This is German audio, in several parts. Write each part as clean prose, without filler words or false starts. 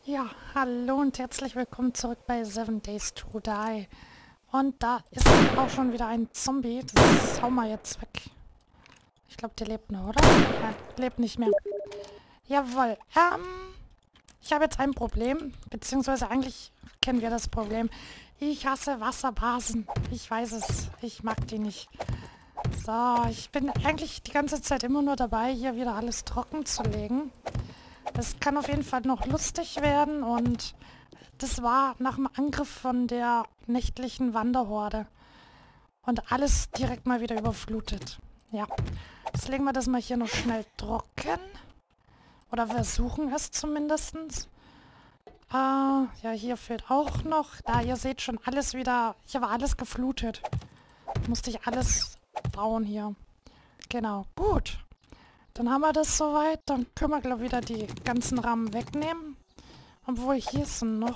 Ja, hallo und herzlich willkommen zurück bei 7 Days to Die. Und da ist auch schon wieder ein Zombie. Das hauen wir jetzt weg. Ich glaube, der lebt noch, oder? Nein, lebt nicht mehr. Jawohl. Ich habe jetzt ein Problem. Beziehungsweise eigentlich kennen wir das Problem. Ich hasse Wasserbasen. Ich weiß es. Ich mag die nicht. So, ich bin eigentlich die ganze Zeit immer nur dabei, hier wieder alles trocken zu legen. Es kann auf jeden Fall noch lustig werden und das war nach dem Angriff von der nächtlichen Wanderhorde. Und alles direkt mal wieder überflutet. Ja, jetzt legen wir das mal hier noch schnell trocken. Oder versuchen es zumindest. Ja, hier fehlt auch noch. Da, ihr seht schon alles wieder. Hier war alles geflutet. Musste ich alles bauen hier. Genau, gut. Dann haben wir das soweit. Dann können wir, glaube ich, wieder die ganzen Rahmen wegnehmen. Obwohl, hier ist noch.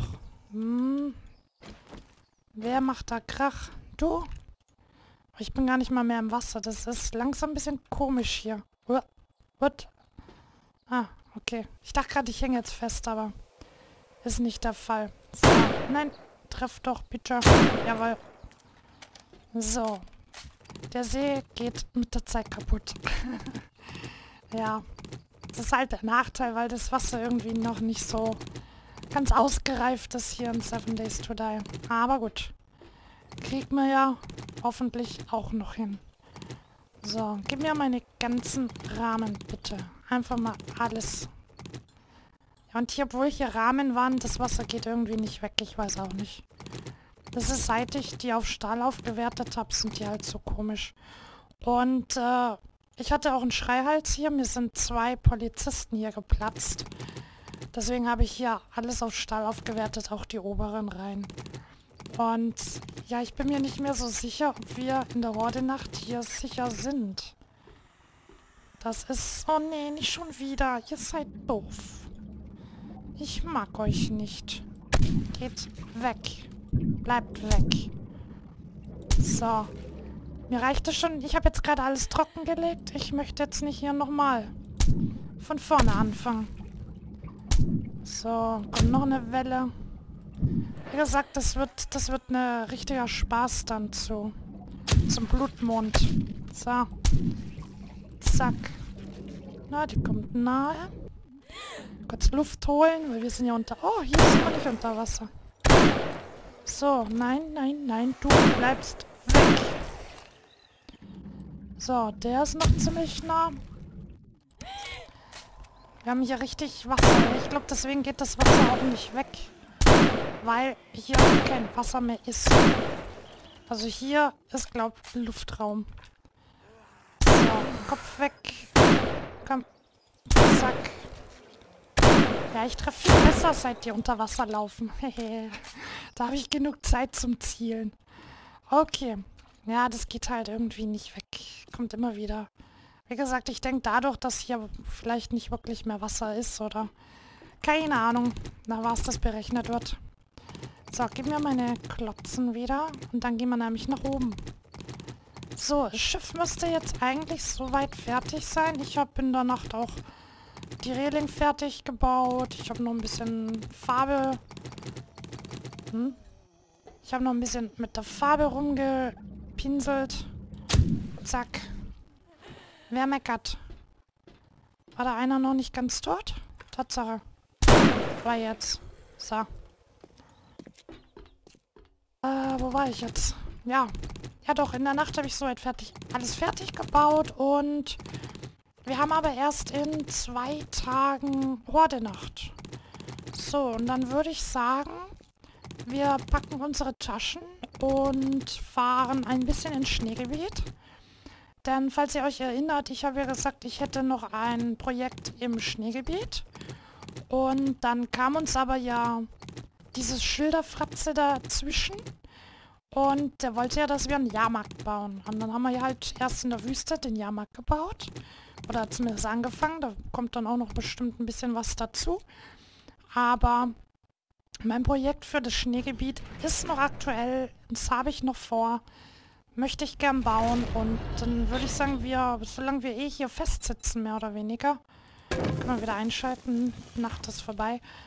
Wer macht da Krach? Du? Ich bin gar nicht mal mehr im Wasser. Das ist langsam ein bisschen komisch hier. What? Ah, okay. Ich dachte gerade, ich hänge jetzt fest, aber ist nicht der Fall. So, nein, treff doch bitte. Jawohl. So. Der See geht mit der Zeit kaputt. Ja, das ist halt der Nachteil, weil das Wasser irgendwie noch nicht so ganz ausgereift ist hier in 7 Days to Die. Aber gut, kriegt man ja hoffentlich auch noch hin. So, gib mir meine ganzen Rahmen, bitte. Einfach mal alles. Ja, und hier, obwohl hier Rahmen waren, das Wasser geht irgendwie nicht weg. Ich weiß auch nicht. Das ist, seit ich die auf Stahl aufgewertet habe, sind die halt so komisch. Und, ich hatte auch einen Schreihals hier. Mir sind 2 Polizisten hier geplatzt. Deswegen habe ich hier alles auf Stahl aufgewertet, auch die oberen Reihen. Und ja, ich bin mir nicht mehr so sicher, ob wir in der Horde-Nacht hier sicher sind. Das ist... Oh nee, nicht schon wieder. Ihr seid doof. Ich mag euch nicht. Geht weg. Bleibt weg. So. Mir reicht es schon. Ich habe jetzt gerade alles trockengelegt. Ich möchte jetzt nicht hier nochmal von vorne anfangen. So, kommt noch eine Welle. Wie gesagt, das wird ein richtiger Spaß dann zum Blutmond. So. Zack. Na, die kommt nahe. Kurz Luft holen, weil wir sind ja unter... Oh, hier sind wir nicht unter Wasser. So, nein, du bleibst weg. So, der ist noch ziemlich nah. Wir haben hier richtig Wasser. Ich glaube, deswegen geht das Wasser auch nicht weg. Weil hier kein Wasser mehr ist. Also hier ist, glaube ich, Luftraum. So, Kopf weg. Komm. Zack. Ja, ich treffe viel besser, seit die unter Wasser laufen. Da habe ich genug Zeit zum Zielen. Okay. Ja, das geht halt irgendwie nicht weg. Kommt immer wieder. Wie gesagt, ich denke dadurch, dass hier vielleicht nicht wirklich mehr Wasser ist oder... Keine Ahnung, nach was das berechnet wird. So, gib mir meine Klotzen wieder und dann gehen wir nämlich nach oben. So, das Schiff müsste jetzt eigentlich soweit fertig sein. Ich habe in der Nacht auch die Reling fertig gebaut. Ich habe noch ein bisschen Farbe... Ich habe noch ein bisschen mit der Farbe rumgepinselt. Zack. Wer meckert? War da einer noch nicht ganz tot? Tatsache. War jetzt. So. Wo war ich jetzt? Ja. Ja doch, in der Nacht habe ich soweit alles fertig gebaut und wir haben aber erst in 2 Tagen Horde-Nacht. So, und dann würde ich sagen, wir packen unsere Taschen und fahren ein bisschen ins Schneegebiet. Denn, falls ihr euch erinnert, ich habe ja gesagt, ich hätte noch ein Projekt im Schneegebiet. Und dann kam uns aber ja dieses Schilderfratze dazwischen. Und der wollte ja, dass wir einen Jahrmarkt bauen. Und dann haben wir ja halt erst in der Wüste den Jahrmarkt gebaut. Oder zumindest angefangen. Da kommt dann auch noch bestimmt ein bisschen was dazu. Aber mein Projekt für das Schneegebiet ist noch aktuell. Das habe ich noch vor. Möchte ich gern bauen. Und dann würde ich sagen, solange wir eh hier festsitzen, mehr oder weniger, können wir wieder einschalten. Nacht ist vorbei.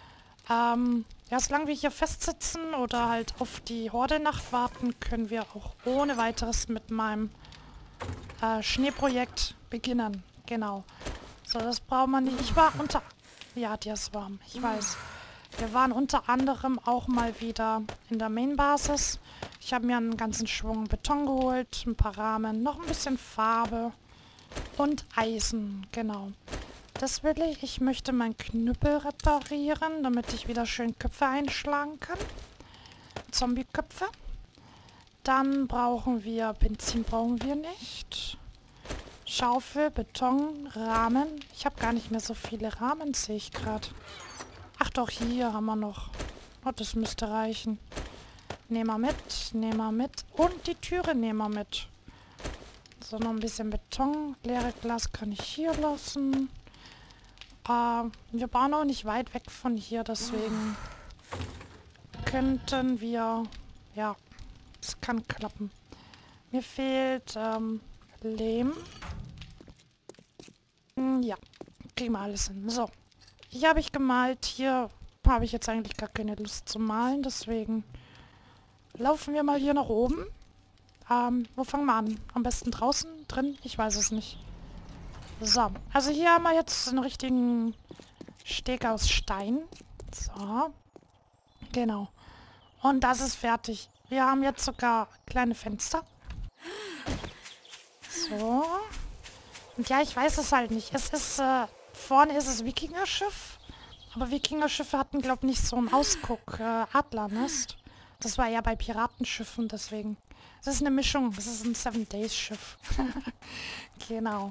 Ja, solange wir hier festsitzen oder halt auf die Horde-Nacht warten, können wir auch ohne weiteres mit meinem Schneeprojekt beginnen. Genau. So, das braucht man nicht. Ich war unter... Ja, der ist warm. Ich weiß. Wir waren unter anderem auch mal wieder in der Main-Basis. Ich habe mir einen ganzen Schwung Beton geholt, ein paar Rahmen, noch ein bisschen Farbe und Eisen. Genau. Das will ich. Ich möchte meinen Knüppel reparieren, damit ich wieder schön Köpfe einschlagen kann. Zombie-Köpfe. Dann brauchen wir... Benzin brauchen wir nicht. Schaufel, Beton, Rahmen. Ich habe gar nicht mehr so viele Rahmen, sehe ich gerade. Ach doch, hier haben wir noch. Oh, das müsste reichen. Nehmen wir mit, nehmen wir mit. Und die Türe nehmen wir mit. So, noch ein bisschen Beton. Leere Glas kann ich hier lassen. Wir bauen auch nicht weit weg von hier, deswegen könnten wir... Ja, es kann klappen. Mir fehlt Lehm. Ja, kriegen wir alles hin. So, hier habe ich gemalt. Hier habe ich jetzt eigentlich gar keine Lust zu malen, deswegen laufen wir mal hier nach oben. Wo fangen wir an? Am besten draußen? Drin? Ich weiß es nicht. So, also hier haben wir jetzt einen richtigen Steg aus Stein. So. Genau. Und das ist fertig. Wir haben jetzt sogar kleine Fenster. So. Und ja, ich weiß es halt nicht. Es ist, vorne ist es Wikingerschiff. Aber Wikingerschiffe hatten, glaube ich, nicht so einen Ausguck. Adlernest. Das war ja bei Piratenschiffen, deswegen. Es ist eine Mischung. Es ist ein Seven-Days-Schiff. Genau.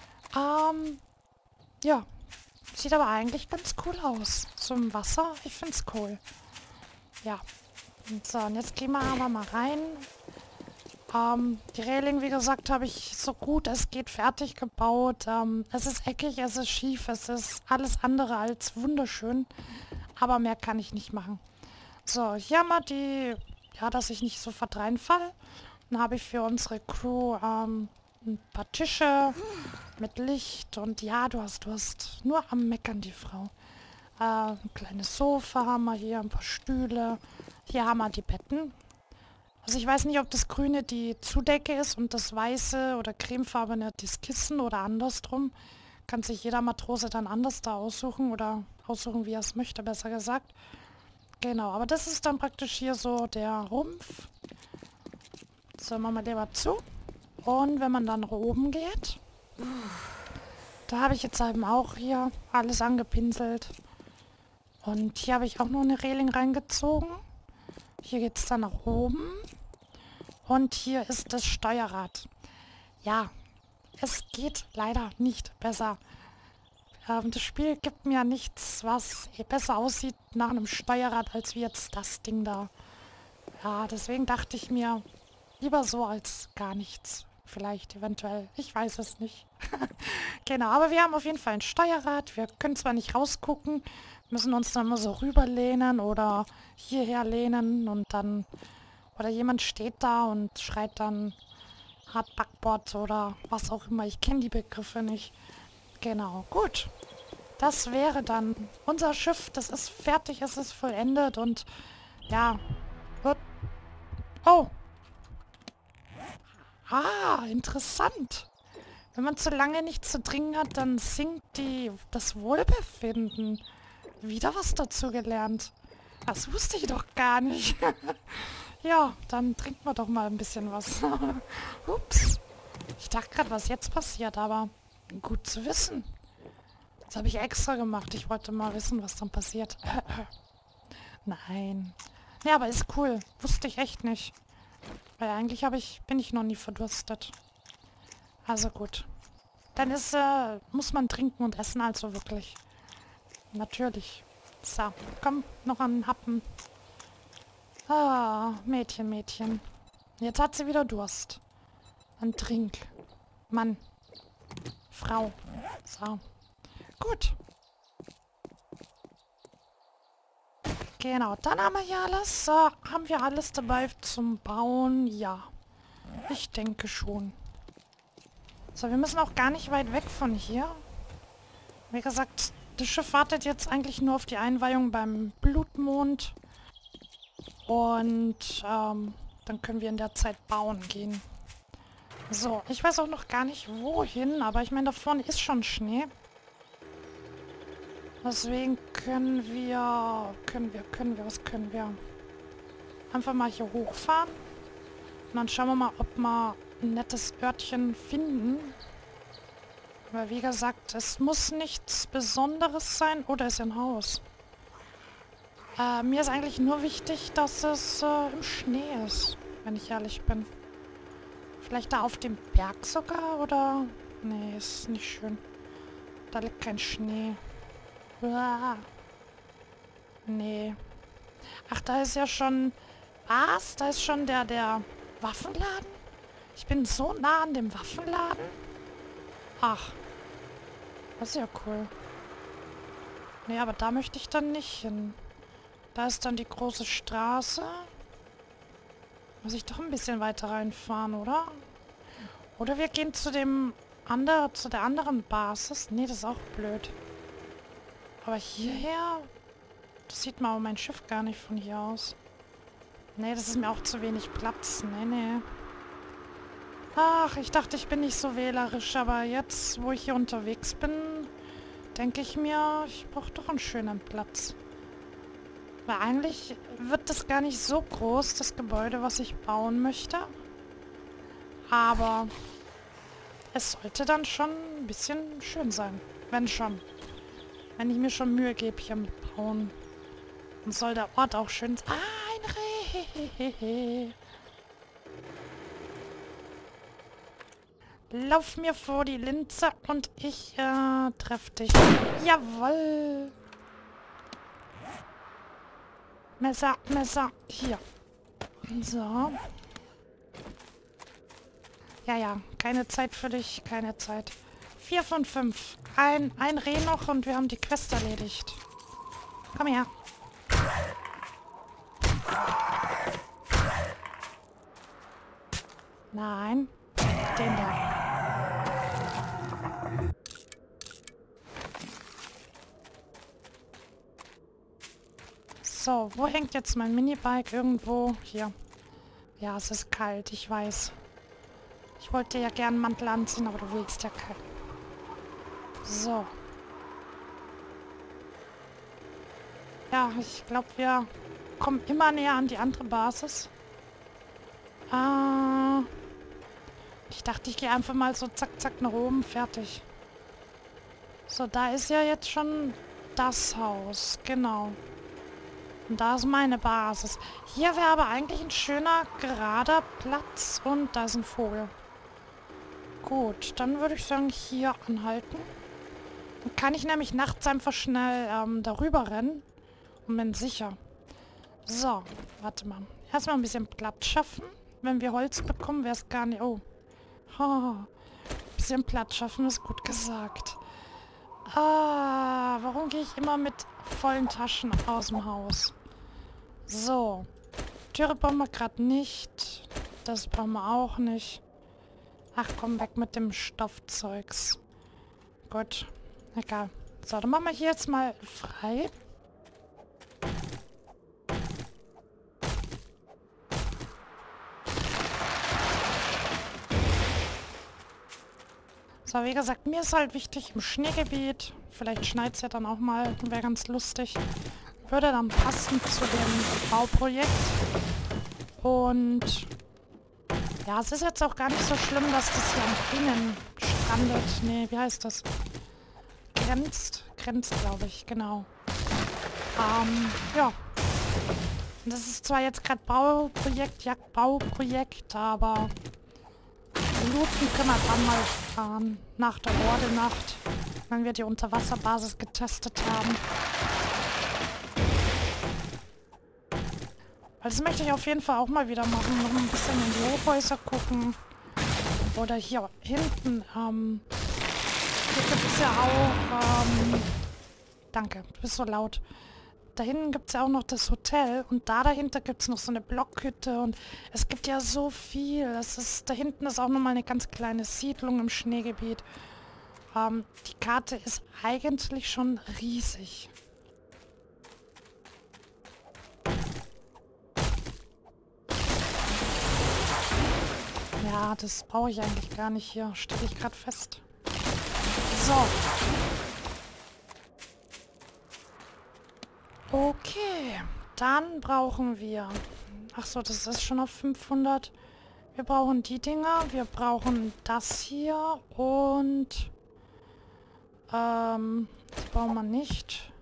Ja. Sieht aber eigentlich ganz cool aus. So im Wasser. Ich finde es cool. Ja. Und so, und jetzt gehen wir aber mal rein. Die Reling, wie gesagt, habe ich so gut es geht fertig gebaut. Es ist eckig, es ist schief, es ist alles andere als wunderschön. Aber mehr kann ich nicht machen. So, hier haben wir die... Ja, dass ich nicht sofort reinfalle. Dann habe ich für unsere Crew ein paar Tische mit Licht. Und ja, du hast nur am Meckern, die Frau. Ein kleines Sofa haben wir hier, ein paar Stühle. Hier haben wir die Betten. Also ich weiß nicht, ob das Grüne die Zudecke ist und das Weiße oder Cremefarbene das Kissen oder andersrum. Kann sich jeder Matrose dann anders da aussuchen oder aussuchen, wie er es möchte, besser gesagt. Genau, aber das ist dann praktisch hier so der Rumpf. So, machen wir lieber zu. Und wenn man dann nach oben geht, da habe ich jetzt eben auch hier alles angepinselt. Und hier habe ich auch noch eine Reling reingezogen. Hier geht es dann nach oben. Und hier ist das Steuerrad. Ja, es geht leider nicht besser. Das Spiel gibt mir nichts, was besser aussieht nach einem Steuerrad, als wie jetzt das Ding da. Ja, deswegen dachte ich mir, lieber so als gar nichts. Vielleicht, eventuell. Ich weiß es nicht. Genau, aber wir haben auf jeden Fall ein Steuerrad. Wir können zwar nicht rausgucken, müssen uns dann immer so rüberlehnen oder hierher lehnen und dann... Oder jemand steht da und schreit dann Hard Backbord oder was auch immer. Ich kenne die Begriffe nicht. Genau, gut. Das wäre dann unser Schiff. Das ist fertig, es ist vollendet und ja, wird... Oh! Ah, interessant. Wenn man zu lange nichts zu trinken hat, dann sinkt das Wohlbefinden. Wieder was dazu gelernt. Das wusste ich doch gar nicht. Ja, dann trinken wir doch mal ein bisschen was. Ups. Ich dachte gerade, was jetzt passiert, aber gut zu wissen. Das habe ich extra gemacht. Ich wollte mal wissen, was dann passiert. Nein. Ja, aber ist cool. Wusste ich echt nicht. Weil eigentlich bin ich noch nie verdurstet. Also gut. Dann muss man trinken und essen, also wirklich. Natürlich. So, komm, noch einen Happen. Ah, Mädchen, Mädchen. Jetzt hat sie wieder Durst. Dann trink. Mann. Frau. So. Gut. Genau, dann haben wir hier alles. Haben wir alles dabei zum Bauen? Ja. Ich denke schon. So, wir müssen auch gar nicht weit weg von hier. Wie gesagt, Das Schiff wartet jetzt eigentlich nur auf die Einweihung beim Blutmond. Und dann können wir in der Zeit bauen gehen. So, ich weiß auch noch gar nicht wohin, aber ich meine, da vorne ist schon Schnee. Deswegen was können wir? Einfach mal hier hochfahren. Und dann schauen wir mal, ob wir ein nettes Örtchen finden. Weil wie gesagt, es muss nichts Besonderes sein. Oder ist ein Haus. Mir ist eigentlich nur wichtig, dass es im Schnee ist, wenn ich ehrlich bin. Vielleicht da auf dem Berg sogar, oder? Nee, ist nicht schön. Da liegt kein Schnee. Uah. Nee. Ach, da ist ja schon... Was? Da ist schon der Waffenladen? Ich bin so nah an dem Waffenladen? Ach. Das ist ja cool. Nee, aber da möchte ich dann nicht hin. Da ist dann die große Straße. Muss ich doch ein bisschen weiter reinfahren, oder? Oder wir gehen zu der anderen Basis. Nee, das ist auch blöd. Aber hierher... Das sieht man aber mein Schiff gar nicht von hier aus. Nee, das ist mir auch zu wenig Platz. Nee. Ach, ich dachte, ich bin nicht so wählerisch. Aber jetzt, wo ich hier unterwegs bin, denke ich mir, ich brauche doch einen schönen Platz. Weil eigentlich wird das gar nicht so groß, das Gebäude, was ich bauen möchte. Aber es sollte dann schon ein bisschen schön sein. Wenn schon. Wenn ich mir schon Mühe gebe hier mit Bauen. Dann soll der Ort auch schön sein. Ah, ein Reh. Lauf mir vor die Linse und ich treff dich. Jawoll. Messer. Hier. So. Ja. Keine Zeit für dich. Keine Zeit. 4 von 5. Ein Reh noch und wir haben die Quest erledigt. Komm her. Nein. Den da. So, wo hängt jetzt mein Minibike? Irgendwo hier. Ja, es ist kalt, ich weiß. Ich wollte ja gern einen Mantel anziehen, aber du willst ja keinen. So. Ja, ich glaube, wir kommen immer näher an die andere Basis. Ich dachte, ich gehe einfach mal so zack nach oben, fertig. So, da ist ja jetzt schon das Haus, genau. Und da ist meine Basis. Hier wäre aber eigentlich ein schöner, gerader Platz. Und da ist ein Vogel. Gut, dann würde ich sagen, hier anhalten. Dann kann ich nämlich nachts einfach schnell darüber rennen. Und bin sicher. So, warte mal. Erstmal ein bisschen Platz schaffen. Wenn wir Holz bekommen, wäre es gar nicht... Oh. Ein bisschen Platz schaffen ist gut gesagt. Warum gehe ich immer mit vollen Taschen aus dem Haus? So. Türe brauchen wir gerade nicht. Das brauchen wir auch nicht. Ach komm, weg mit dem Stoffzeugs. Gut. Egal. So, dann machen wir hier jetzt mal frei. So, wie gesagt, mir ist halt wichtig im Schneegebiet. Vielleicht schneit es ja dann auch mal. Wäre ganz lustig. Würde dann passen zu dem Bauprojekt. Und ja, es ist jetzt auch gar nicht so schlimm, dass das hier am Grünen strandet. Nee, wie heißt das? Grenzt, glaube ich, genau. Ja. Das ist zwar jetzt gerade Bauprojekt, Jagdbauprojekt, aber looten können wir dann mal fahren. Nach der Horde-Nacht, wenn wir die Unterwasserbasis getestet haben. Weil das möchte ich auf jeden Fall auch mal wieder machen. Noch ein bisschen in die Hochhäuser gucken. Oder hier hinten. Hier gibt es ja auch... danke, du bist so laut. Da hinten gibt es ja auch noch das Hotel. Und dahinter gibt es noch so eine Blockhütte. Und es gibt ja so viel. Da hinten ist auch nochmal eine ganz kleine Siedlung im Schneegebiet. Die Karte ist eigentlich schon riesig. Ja, das brauche ich eigentlich gar nicht hier. Stelle ich gerade fest. So. Okay. Dann brauchen wir... Ach so, das ist schon auf 500. Wir brauchen die Dinger. Wir brauchen das hier. Und... das brauchen wir nicht.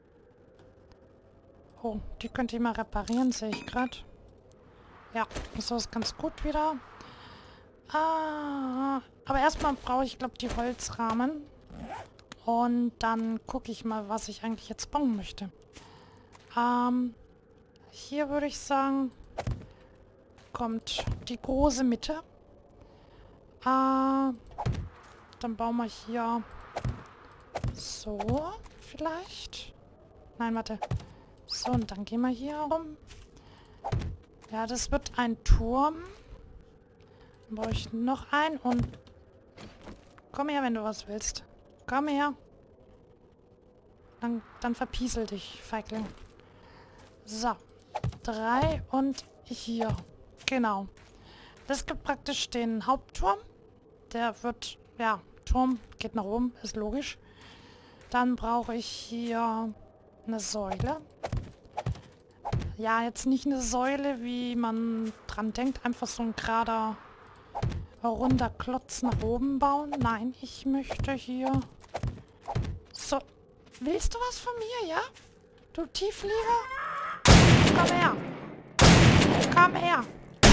Oh, die könnte ich mal reparieren, sehe ich gerade. Ja, so ist ganz gut wieder. Aber erstmal brauche ich, glaube ich, die Holzrahmen. Und dann gucke ich mal, was ich eigentlich jetzt bauen möchte. Hier würde ich sagen, kommt die große Mitte. Dann bauen wir hier so vielleicht. Nein, warte. So, und dann gehen wir hier rum. Ja, das wird ein Turm. Dann brauche ich noch einen und... Komm her, wenn du was willst. Komm her. Dann verpiesel dich, Feigling. So. 3 und hier. Genau. Das gibt praktisch den Hauptturm. Der wird... Ja, Turm geht nach oben, ist logisch. Dann brauche ich hier eine Säule. Ja, jetzt nicht eine Säule, wie man dran denkt. Einfach so ein gerader, runder Klotz nach oben bauen. Nein, ich möchte hier... So. Willst du was von mir, ja? Du Tiefflieger? Komm her. Komm her.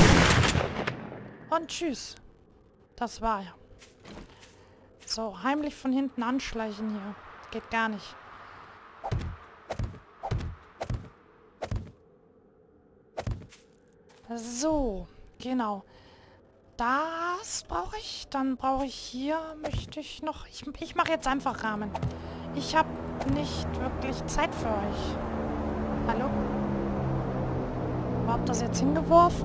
Und tschüss. Das war er. So, heimlich von hinten anschleichen hier. Geht gar nicht. So, genau. Das brauche ich. Dann brauche ich hier, möchte ich noch... Ich mache jetzt einfach Rahmen. Ich habe nicht wirklich Zeit für euch. Hallo? Wo habt ihr das jetzt hingeworfen?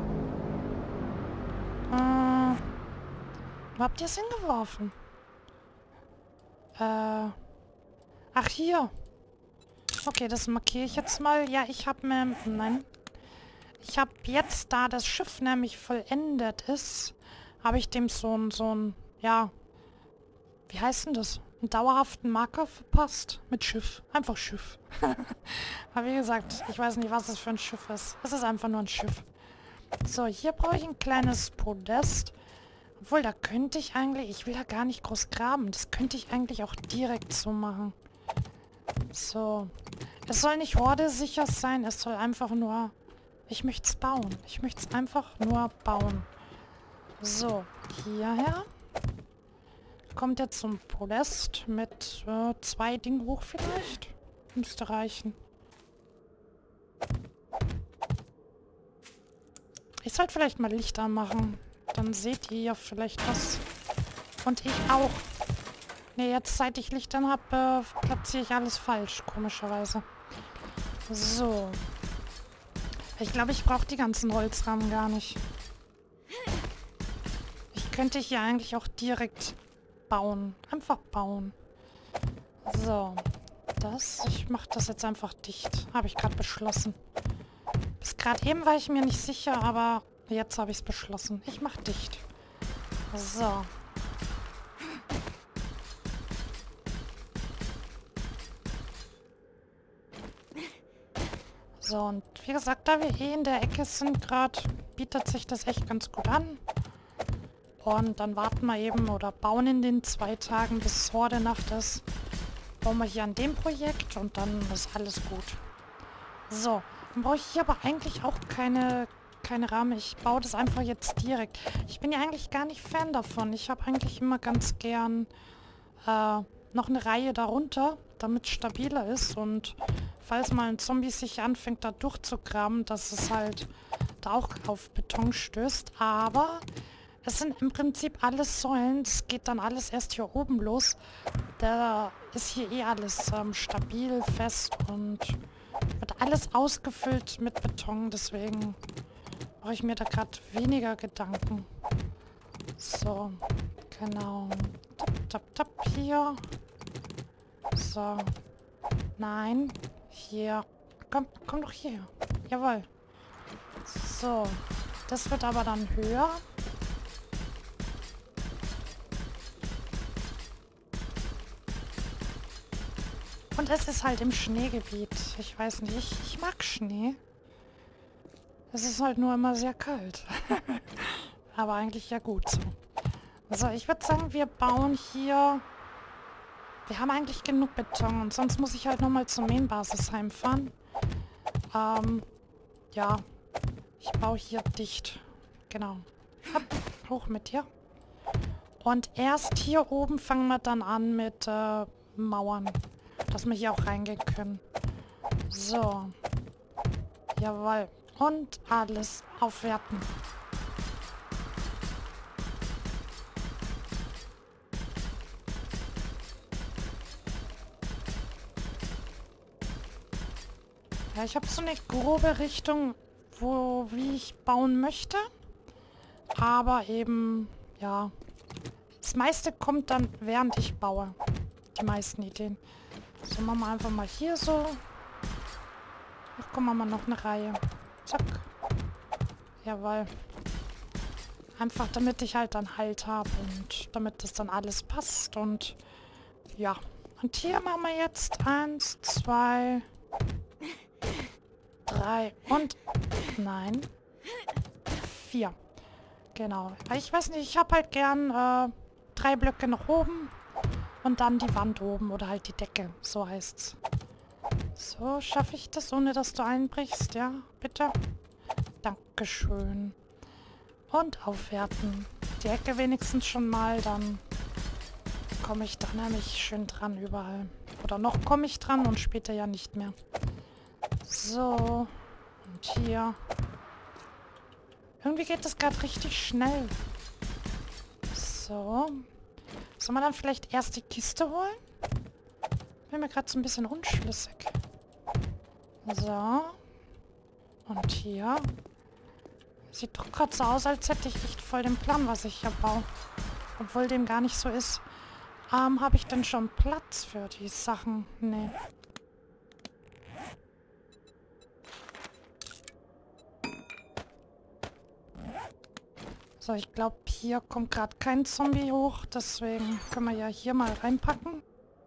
Wo habt ihr es hingeworfen? Ach, hier. Okay, das markiere ich jetzt mal. Ja, ich habe mir... Nein. Ich habe jetzt, da das Schiff nämlich vollendet ist, habe ich dem so ein... Ja... Wie heißt denn das? Einen dauerhaften Marker verpasst. Mit Schiff. Einfach Schiff. Aber wie gesagt, ich weiß nicht, was das für ein Schiff ist. Es ist einfach nur ein Schiff. So, hier brauche ich ein kleines Podest. Obwohl, da könnte ich eigentlich... Ich will da gar nicht groß graben. Das könnte ich eigentlich auch direkt so machen. So. Es soll nicht hordesicher sein. Es soll einfach nur... Ich möchte es bauen. Ich möchte es einfach nur bauen. So, hierher. Kommt jetzt zum Podest mit 2 Dingen hoch vielleicht. Müsste reichen. Ich sollte vielleicht mal Licht anmachen. Dann seht ihr ja vielleicht was. Und ich auch. Ne, jetzt seit ich Licht an habe, platziere ich alles falsch, komischerweise. So. Ich glaube, ich brauche die ganzen Holzrahmen gar nicht. Ich könnte hier eigentlich auch direkt bauen. Einfach bauen. So. Ich mache das jetzt einfach dicht. Habe ich gerade beschlossen. Bis gerade eben war ich mir nicht sicher, aber jetzt habe ich es beschlossen. Ich mache dicht. So. So, und wie gesagt, da wir eh in der Ecke sind gerade, bietet sich das echt ganz gut an. Und dann warten wir eben oder bauen in den 2 Tagen, bis Horde-Nacht ist. Bauen wir hier an dem Projekt und dann ist alles gut. So, dann brauche ich hier aber eigentlich auch keine Rahmen. Ich baue das einfach jetzt direkt. Ich bin ja eigentlich gar nicht Fan davon. Ich habe eigentlich immer ganz gern noch eine Reihe darunter, damit es stabiler ist. Und falls mal ein Zombie sich anfängt, da durchzugraben, dass es halt da auch auf Beton stößt. Aber es sind im Prinzip alles Säulen. Das geht dann alles erst hier oben los. Da ist hier eh alles stabil, fest und wird alles ausgefüllt mit Beton. Deswegen mache ich mir da gerade weniger Gedanken. So, genau. tap, tap. Hier. So. Nein. Hier. Komm doch hier. Jawohl. So. Das wird aber dann höher. Und es ist halt im Schneegebiet. Ich weiß nicht. Ich mag Schnee. Es ist halt nur immer sehr kalt. Aber eigentlich ja gut so. So, ich würde sagen, wir bauen hier... Wir haben eigentlich genug Beton. Und sonst muss ich halt nochmal zur Main-Basis heimfahren. Ja. Ich baue hier dicht. Genau. Hopp, hoch mit dir. Und erst hier oben fangen wir dann an mit Mauern. Dass wir hier auch reingehen können. So. Jawohl. Und alles aufwerten. Ja, ich habe so eine grobe Richtung, wie ich bauen möchte. Aber eben, ja. Das meiste kommt dann, während ich baue. Die meisten Ideen. So, machen wir einfach mal hier so. Ach, guck mal, noch eine Reihe. Zack. Jawohl. Einfach damit ich halt dann Halt habe und damit das dann alles passt und ja. Und hier machen wir jetzt 1, 2, 3 und nein. 4. Genau. Ich weiß nicht, ich habe halt gern 3 Blöcke nach oben und dann die Wand oben oder halt die Decke. So heißt's. So, schaffe ich das, ohne dass du einbrichst? Ja, bitte. Dankeschön. Und aufwerten. Die Ecke wenigstens schon mal, dann komme ich da nämlich schön dran überall. Oder noch komme ich dran und später ja nicht mehr. So. Und hier. Irgendwie geht das gerade richtig schnell. So. Sollen wir dann vielleicht erst die Kiste holen? Bin mir gerade so ein bisschen unschlüssig. So. Und hier. Sieht doch gerade so aus, als hätte ich echt voll den Plan, was ich hier baue. Obwohl dem gar nicht so ist. Habe ich denn schon Platz für die Sachen? Nee. So, ich glaube, hier kommt gerade kein Zombie hoch. Deswegen können wir ja hier mal reinpacken.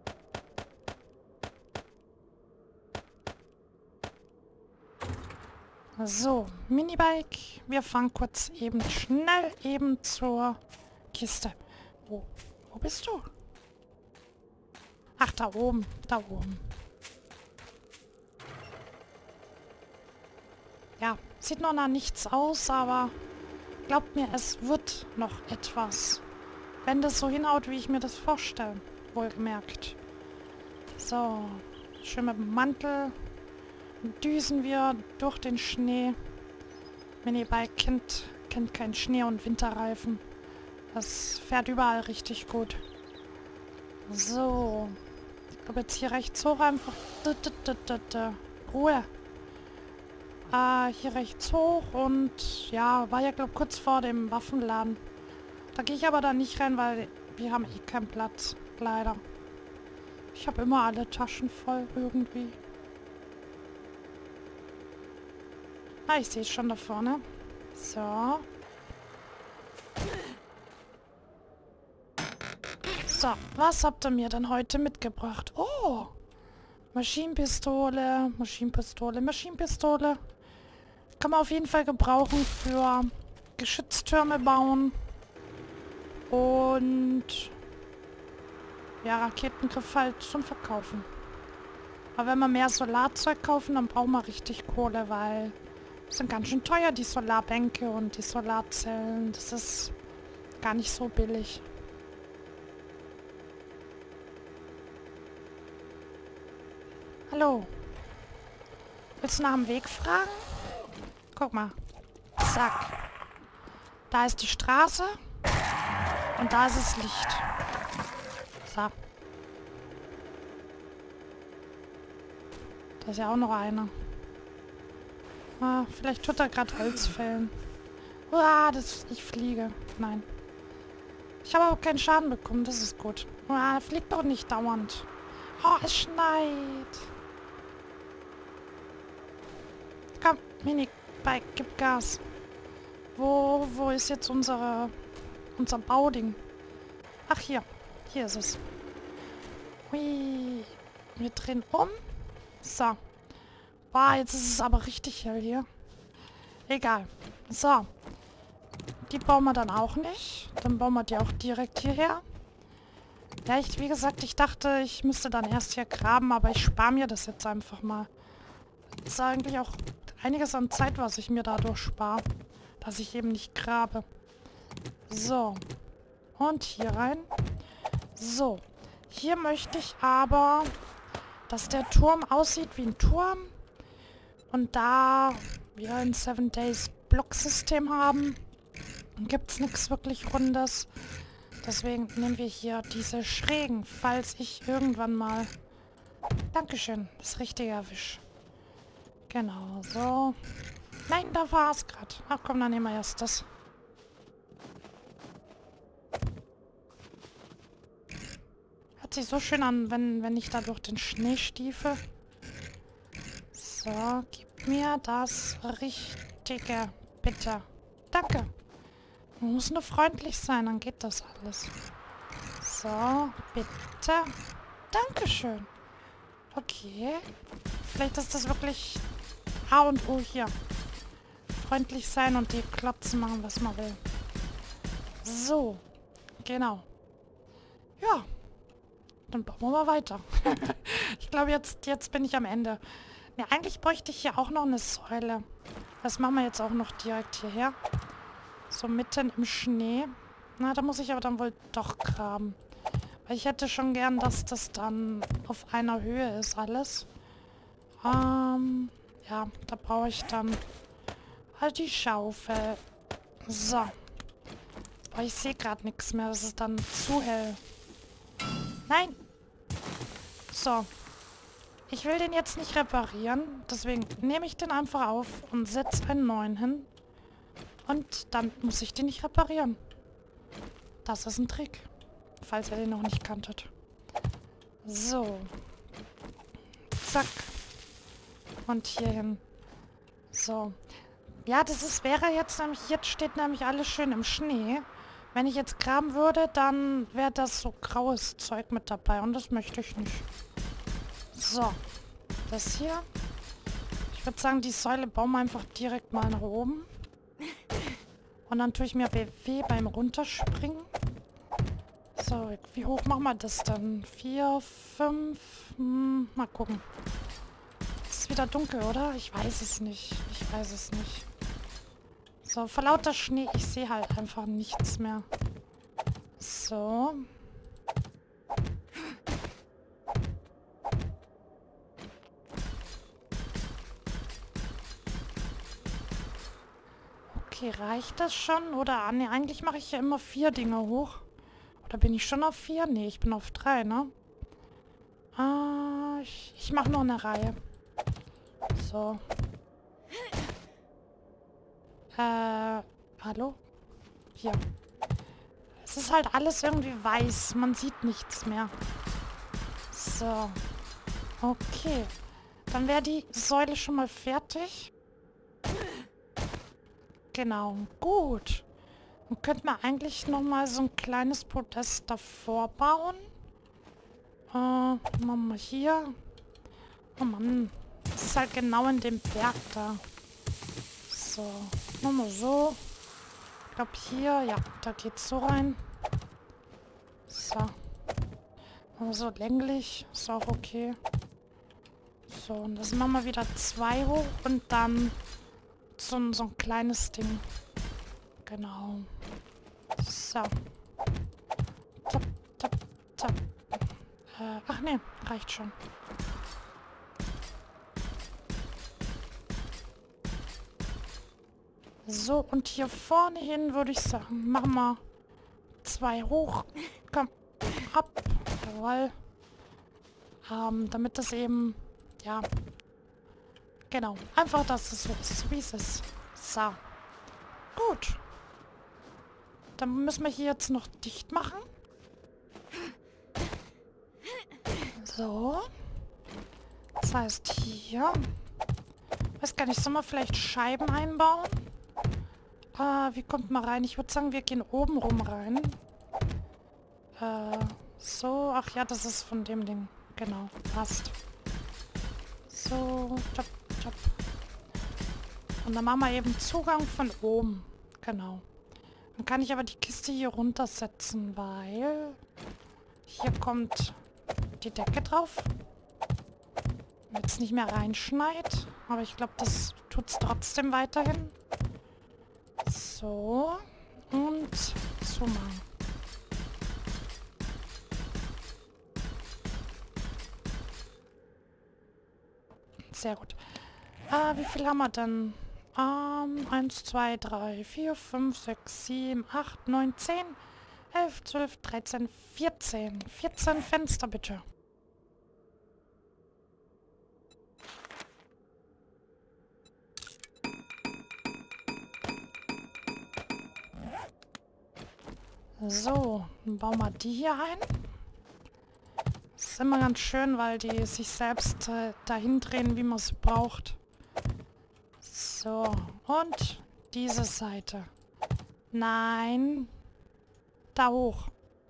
So, Minibike. Wir fahren kurz eben schnell eben zur Kiste. Wo bist du? Ach, da oben. Da oben. Ja, sieht noch nach nichts aus, aber glaubt mir, es wird noch etwas. Wenn das so hinhaut, wie ich mir das vorstelle. Wohlgemerkt. So, schön mit dem Mantel. Düsen wir durch den Schnee. Minibike kennt keinen Schnee und Winterreifen. Das fährt überall richtig gut. So. Ich glaube jetzt hier rechts hoch einfach. Ruhe. Hier rechts hoch und ja, war ja glaube kurz vor dem Waffenladen. Da gehe ich aber dann nicht rein, weil wir haben eh keinen Platz. Leider. Ich habe immer alle Taschen voll irgendwie. Ah, ich sehe es schon da vorne. So. So, was habt ihr mir denn heute mitgebracht? Oh! Maschinenpistole, Maschinenpistole, Maschinenpistole. Kann man auf jeden Fall gebrauchen für Geschütztürme bauen. Und ja, Raketengriff halt zum Verkaufen. Aber wenn wir mehr Solarzeug kaufen, dann brauchen wir richtig Kohle, weil sind ganz schön teuer, die Solarbänke und die Solarzellen. Das ist gar nicht so billig. Hallo. Willst du nach dem Weg fragen? Guck mal. Zack. Da ist die Straße. Und da ist das Licht. So. Da ist ja auch noch einer. Ah, vielleicht tut er gerade Holz fällen. Ich fliege. Nein. Ich habe aber keinen Schaden bekommen, das ist gut. Ah, fliegt doch nicht dauernd. Oh, es schneit. Komm, Minibike, gib Gas. Wo ist jetzt unser Bauding? Ach, hier. Hier ist es. Hui. Wir drehen um. So. Boah, jetzt ist es aber richtig hell hier. Egal. So. Die bauen wir dann auch nicht. Dann bauen wir die auch direkt hierher. Ja, wie gesagt, ich dachte, ich müsste dann erst hier graben, aber ich spare mir das jetzt einfach mal. Das ist eigentlich auch einiges an Zeit, was ich mir dadurch spare. Dass ich eben nicht grabe. So. Und hier rein. So. Hier möchte ich aber, dass der Turm aussieht wie ein Turm. Und da wir ein 7 Days Blocksystem haben, gibt es nichts wirklich Rundes. Deswegen nehmen wir hier diese schrägen, falls ich irgendwann mal... Dankeschön, das Richtige erwische. Genau, so. Nein, da war es gerade. Ach komm, dann nehmen wir erst das. Hört sich so schön an, wenn ich da durch den Schnee stiefel. So, gib mir das Richtige, bitte. Danke. Man muss nur freundlich sein, dann geht das alles. So, bitte. Dankeschön. Okay. Vielleicht ist das wirklich A und O hier. Freundlich sein und die Klotzen machen, was man will. So. Genau. Ja. Dann bauen wir mal weiter. Ich glaube, jetzt bin ich am Ende. Ja, eigentlich bräuchte ich hier auch noch eine Säule. Das machen wir jetzt auch noch direkt hierher. So mitten im Schnee. Na, da muss ich aber dann wohl doch graben. Weil ich hätte schon gern, dass das dann auf einer Höhe ist alles. Ja, da brauche ich dann halt die Schaufel. So. Aber ich sehe gerade nichts mehr. Das ist dann zu hell. Nein! So. Ich will den jetzt nicht reparieren. Deswegen nehme ich den einfach auf und setze einen neuen hin. Und dann muss ich den nicht reparieren. Das ist ein Trick. Falls ihr den noch nicht kanntet. So. Zack. Und hier hin. So. Ja, wäre jetzt nämlich... Jetzt steht nämlich alles schön im Schnee. Wenn ich jetzt graben würde, dann wäre das so graues Zeug mit dabei. Und das möchte ich nicht. So. Das hier. Ich würde sagen, die Säule bauen wir einfach direkt mal nach oben. Und dann tue ich mir BW beim Runterspringen. So, wie hoch machen wir das dann? 4, 5... mal gucken. Es ist wieder dunkel, oder? Ich weiß es nicht. Ich weiß es nicht. So, vor lauter Schnee, ich sehe halt einfach nichts mehr. So. Okay, reicht das schon? Oder, nee, eigentlich mache ich ja immer 4 Dinge hoch. Oder bin ich schon auf 4? Nee, ich bin auf 3, ne? Ich mache noch eine Reihe. So. Hallo? Hier. Es ist halt alles irgendwie weiß. Man sieht nichts mehr. So. Okay. Dann wäre die Säule schon mal fertig. Genau. Gut. Dann könnte man eigentlich nochmal so ein kleines Podest davor bauen. Machen wir hier. Oh Mann. Das ist halt genau in dem Berg da. So. Machen wir so. Ich glaube hier. Ja, da geht's so rein. So. Machen wir so länglich. Ist auch okay. So, und das machen wir wieder 2 hoch und dann so ein kleines Ding. Genau. So. Tap, tap, tap. Ach ne, reicht schon. So, und hier vorne hin würde ich sagen, machen wir 2 hoch. Komm, ab. Jawohl. Damit das eben, ja, genau. Einfach, dass es so ist, wie es ist. So. Gut. dann müssen wir hier jetzt noch dicht machen. So. Das heißt hier. Weiß gar nicht, sollen wir vielleicht Scheiben einbauen? Wie kommt man rein? Ich würde sagen, wir gehen oben rum rein. So. Ach ja, das ist von dem Ding. Genau, passt. So. Top, top. Und dann machen wir eben Zugang von oben. Genau. Dann kann ich aber die Kiste hier runtersetzen, weil hier kommt die Decke drauf. Wenn es nicht mehr reinschneit. Aber ich glaube, das tut es trotzdem weiterhin. So. Und zumachen. Sehr gut. Wie viel haben wir denn? 1, 2, 3, 4, 5, 6, 7, 8, 9, 10, 11, 12, 13, 14. 14 Fenster, bitte. So, dann bauen wir die hier ein. Das ist immer ganz schön, weil die sich selbst dahin drehen, wie man es braucht. So, und diese Seite. Nein. Da hoch.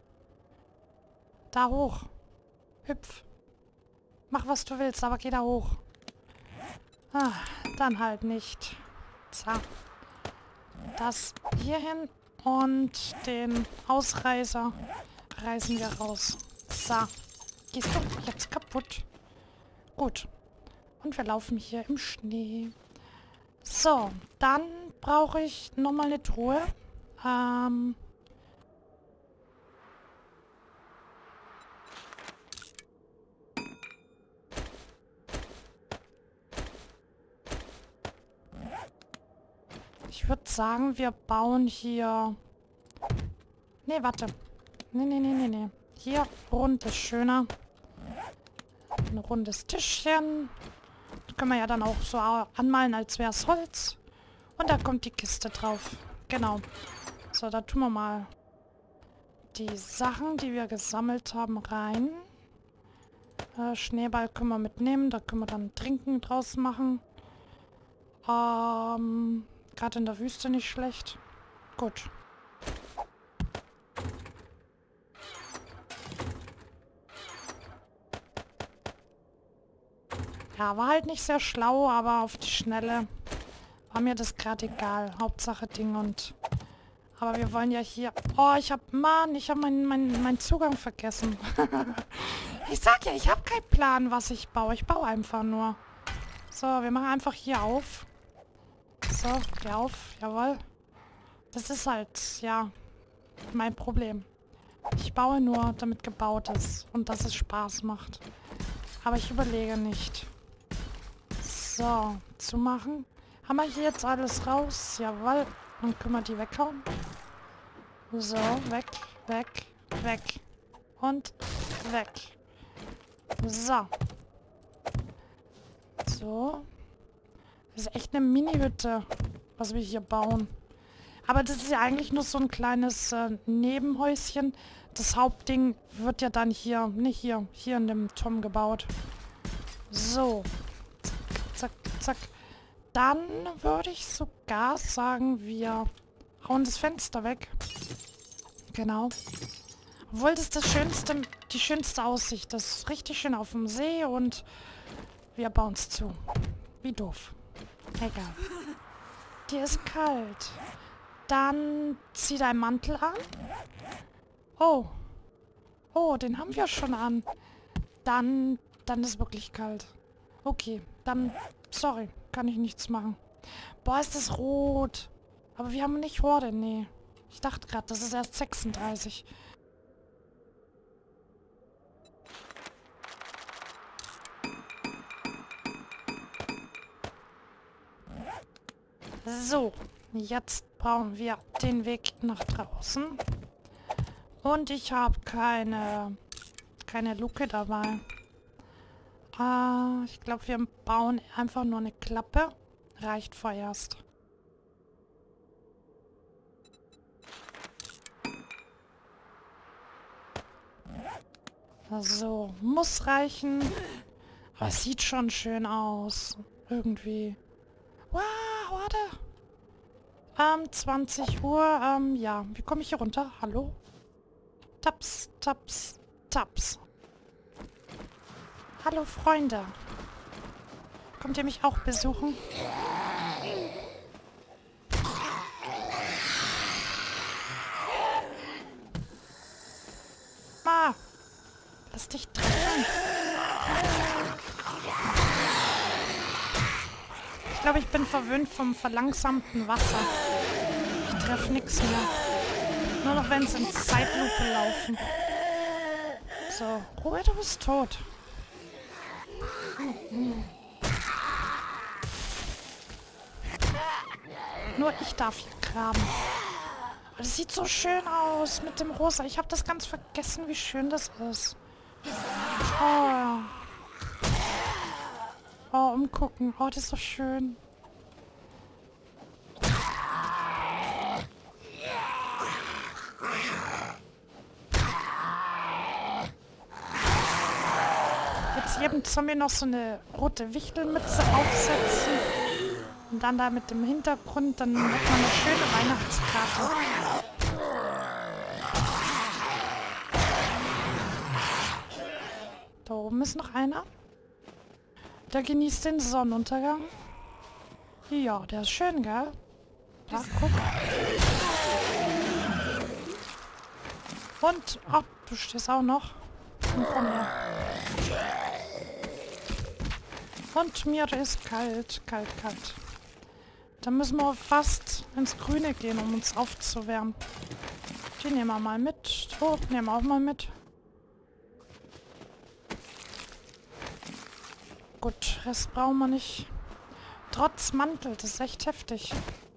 Da hoch. Hüpf. Mach, was du willst, aber geh da hoch. Ah, dann halt nicht. So. Das hier hin und den Ausreißer reißen wir raus. So. Gehst du jetzt kaputt? Gut. Und wir laufen hier im Schnee. So, dann brauche ich nochmal eine Truhe. Ich würde sagen, wir bauen hier... Nee, warte. Nee. Hier rund ist schöner. Ein rundes Tischchen. Das können wir ja dann auch so anmalen, als wäre es Holz. Und da kommt die Kiste drauf. Genau. So, da tun wir mal die Sachen, die wir gesammelt haben, rein. Schneeball können wir mitnehmen. Da können wir dann Trinken draus machen. Gerade in der Wüste nicht schlecht. Gut. Ja, war halt nicht sehr schlau, aber auf die Schnelle war mir das gerade egal. Hauptsache Ding und... Aber wir wollen ja hier... Oh, ich habe meinen Zugang vergessen. Ich sag ja, ich habe keinen Plan, was ich baue. Ich baue einfach nur. So, wir machen einfach hier auf. So, geh auf. Jawohl. Das ist halt, ja, mein Problem. Ich baue nur, damit gebaut ist. Und dass es Spaß macht. Aber ich überlege nicht. So, zumachen. Haben wir hier jetzt alles raus? Jawohl. Dann können wir die weghauen. So, weg, weg, weg. Und weg. So. So. Das ist echt eine Mini-Hütte, was wir hier bauen. Aber das ist ja eigentlich nur so ein kleines Nebenhäuschen. Das Hauptding wird ja dann hier, nicht hier, hier in dem Turm gebaut. So. Zack, zack, zack. Dann würde ich sogar sagen, wir hauen das Fenster weg. Genau. Obwohl das die schönste Aussicht ist. Richtig schön auf dem See und wir bauen es zu. Wie doof. Egal. Dir ist kalt. Dann zieh deinen Mantel an. Oh. Oh, den haben wir schon an. Dann ist wirklich kalt. Okay, dann... Sorry, kann ich nichts machen. Boah, ist das rot. Aber wir haben nicht Horde, nee. Ich dachte gerade, das ist erst 36. So, jetzt brauchen wir den Weg nach draußen. Und ich habe keine Luke dabei. Ich glaube, wir bauen einfach nur eine Klappe. Reicht vorerst. So, muss reichen. Aber es sieht schon schön aus. Irgendwie. Wow, warte. 20 Uhr, ja. Wie komme ich hier runter? Hallo? Taps, taps, taps. Hallo, Freunde. Kommt ihr mich auch besuchen? Ma, lass dich treffen. Ich glaube, ich bin verwöhnt vom verlangsamten Wasser. Ich treffe nichts mehr. Nur noch, wenn es in Zeitlupe laufen. So, Ruhe, du bist tot. Nur ich darf hier graben. Aber das sieht so schön aus mit dem Rosa. Ich habe das ganz vergessen, wie schön das ist. Oh. Oh, umgucken. Oh, das ist so schön. Jetzt jedem Zombie noch so eine rote Wichtelmütze aufsetzen. Und dann da mit dem Hintergrund, dann hat man eine schöne Weihnachtskarte. Da oben ist noch einer. Der genießt den Sonnenuntergang. Ja, der ist schön, gell? Da, guck. Und, oh, du stehst auch noch. Und komm her. Und mir ist kalt, kalt, kalt. Da müssen wir fast ins Grüne gehen, um uns aufzuwärmen. Die nehmen wir mal mit. Oh, nehmen wir auch mal mit. Gut, Rest brauchen wir nicht. Trotz Mantel, das ist echt heftig.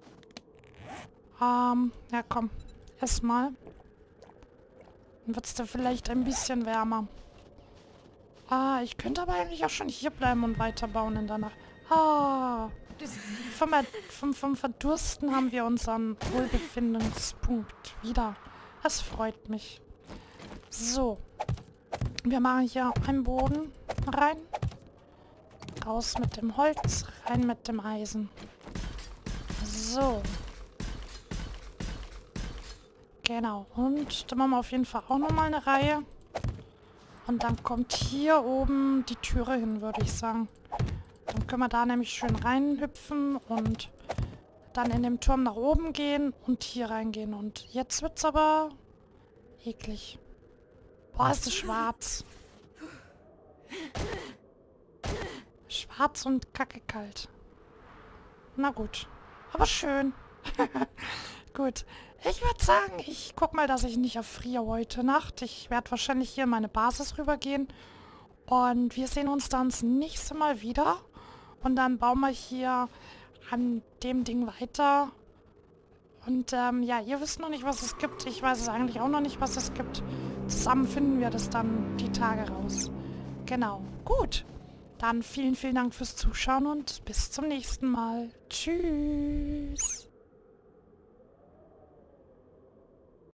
Ja komm. Erstmal. Dann wird es da vielleicht ein bisschen wärmer. Ich könnte aber eigentlich auch schon hier bleiben und weiterbauen in der Nacht. Vom Verdursten haben wir unseren Wohlbefindungspunkt wieder. Das freut mich. So. Wir machen hier einen Boden rein. Raus mit dem Holz, rein mit dem Eisen. So. Genau. Und da machen wir auf jeden Fall auch nochmal eine Reihe. Und dann kommt hier oben die Türe hin, würde ich sagen. Dann können wir da nämlich schön reinhüpfen und dann in dem Turm nach oben gehen und hier reingehen. Und jetzt wird's aber eklig. Boah, ist es schwarz. Schwarz und kackekalt. Na gut. Aber schön. Gut. Ich würde sagen, ich guck mal, dass ich nicht erfriere heute Nacht. Ich werde wahrscheinlich hier in meine Basis rübergehen. Und wir sehen uns dann das nächste Mal wieder. Und dann bauen wir hier an dem Ding weiter. Und ja, ihr wisst noch nicht, was es gibt. Ich weiß es eigentlich auch noch nicht, was es gibt. Zusammen finden wir das dann die Tage raus. Genau. Gut. Dann vielen, vielen Dank fürs Zuschauen und bis zum nächsten Mal. Tschüss.